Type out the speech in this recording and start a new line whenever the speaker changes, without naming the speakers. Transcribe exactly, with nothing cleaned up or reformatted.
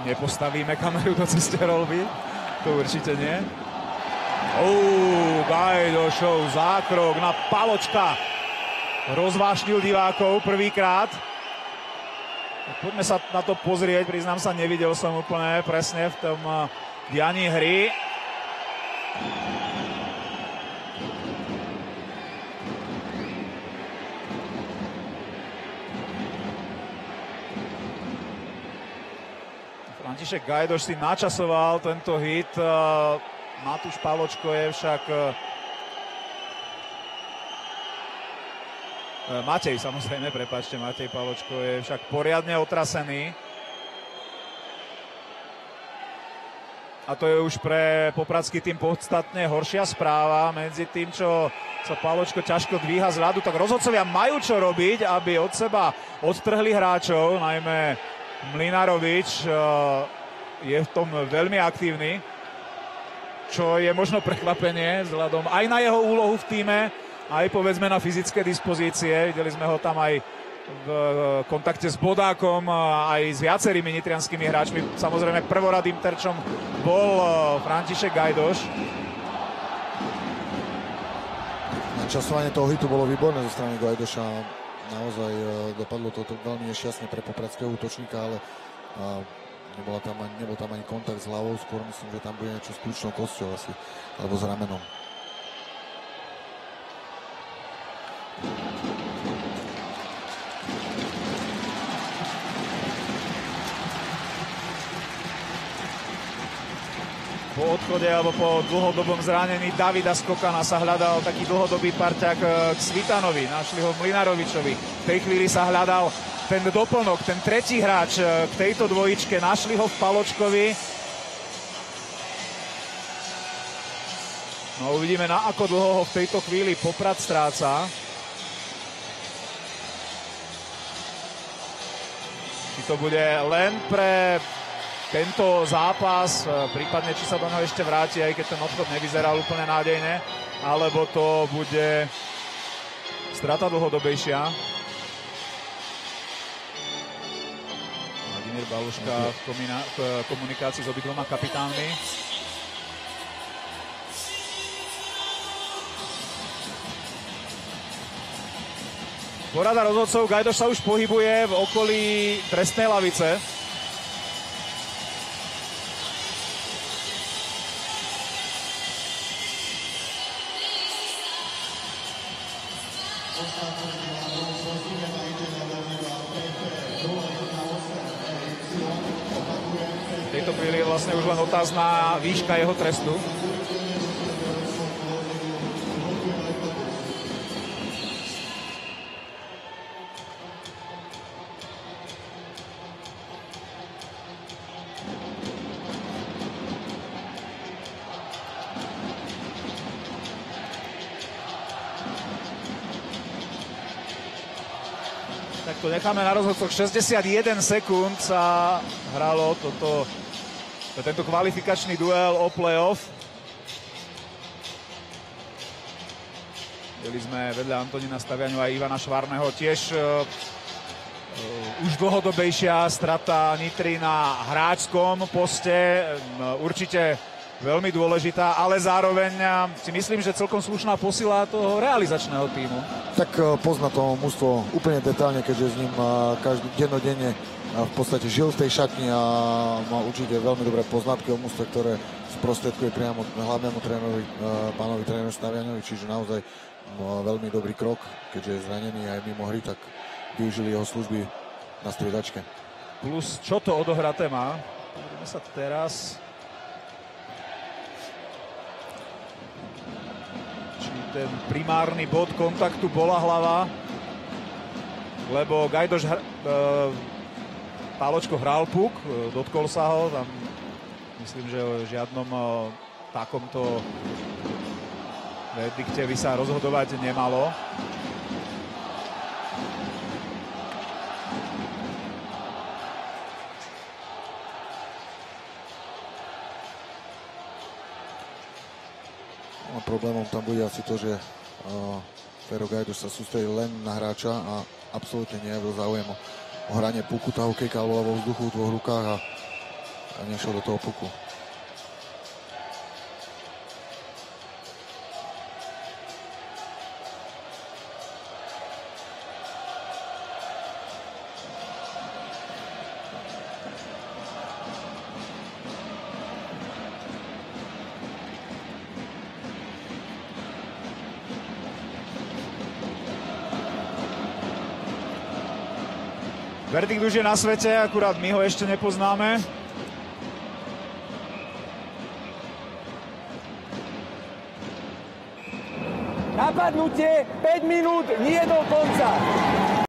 nepostavíme kameru do ceste rolby. To určite nie. Uuu, Gajdošov zákrok na Paločka. Rozvášnil divákov prvýkrát. Poďme sa na to pozrieť, priznám sa, nevidel som úplne presne v tom dianí hry. František Gajdoš si načasoval tento hit. Matúš Paločko je však... Matej, samozrejme, prepáčte, Matej Paločko je však poriadne otrasený. A to je už pre popradský tým podstatne horšia správa. Medzi tým, čo sa Paločko ťažko dvíha z ľadu, tak rozhodcovia majú čo robiť, aby od seba odtrhli hráčov, najmä Mlynarovič je v tom veľmi aktívny, čo je možno prekvapenie vzhľadom aj na jeho úlohu v tíme, aj povedzme na fyzické dispozície. Videli sme ho tam aj v kontakte s Bodákom, aj s viacerými nitrianskymi hráčmi. Samozrejme prvoradým terčom bol František Gajdoš.
Časovanie toho hitu bolo výborné zo strany Gajdoša. Naozaj dopadlo to veľmi nešťastne pre popradského útočníka, ale nebola tam ani, nebol tam ani kontakt s hlavou. Skôr myslím, že tam bude niečo s kľúčnou kosťou asi, alebo s ramenom.
Po odchode alebo po dlhodobom zranení Davida Skokana sa hľadal taký dlhodobý parťák k Svitanovi. Našli ho Mlynarovičovi. V tej chvíli sa hľadal ten doplnok, ten tretí hráč k tejto dvojičke. Našli ho v Paločkovi. No uvidíme, na ako dlho ho v tejto chvíli Poprad stráca. Či to bude len pre tento zápas, prípadne či sa do neho ešte vráti, aj keď ten odchod nevyzeral úplne nádejne, alebo to bude strata dlhodobejšia. Vladimír Baluška v, v komunikácii s obidvoma kapitánmi. Porada rozhodcov, Gajdoš sa už pohybuje v okolí trestnej lavice. V tejto chvíli je vlastne už len otázna výška jeho trestu. Tak to necháme na rozhodcoch. šesťdesiatjeden sekúnd sa hralo toto, tento kvalifikačný duel o play-off. Videli sme vedľa Antonína Staviaňu aj Ivana Švarného. Tiež uh, uh, už dlhodobejšia strata Nitry na hráčskom poste. Uh, určite veľmi dôležitá, ale zároveň si myslím, že celkom slušná posila toho realizačného tímu.
Tak pozná to mužstvo úplne detálne, keďže s ním každý dennodenne v podstate žil v tej šatni a má určite veľmi dobré poznatky o mužstve, ktoré sprostredkuje priamo hlavnému trénerovi, pánovi trénerovi Staviaňovi, čiže naozaj veľmi dobrý krok, keďže je zranený aj mimo hry, tak využili jeho služby na striedačke.
Plus, čo to odohraté má? Pozrieme sa teraz. Ten primárny bod kontaktu bola hlava, lebo Gajdoš hr- e, Páločko hral puk, e, dotkol sa ho, tam myslím, že o žiadnom e, takomto verdikte by sa rozhodovať nemalo.
Problémom tam bude asi to, že uh, Fero Gajdoš sa sústredí len na hráča a absolútne nie je záujem o hranie puku, tá hokejka alebo vo vzduchu v dvoch rukách a a nešiel do toho puku.
Verdikt už je na svete, akurát my ho ešte nepoznáme.
Napadnutie päť minút, nie do konca.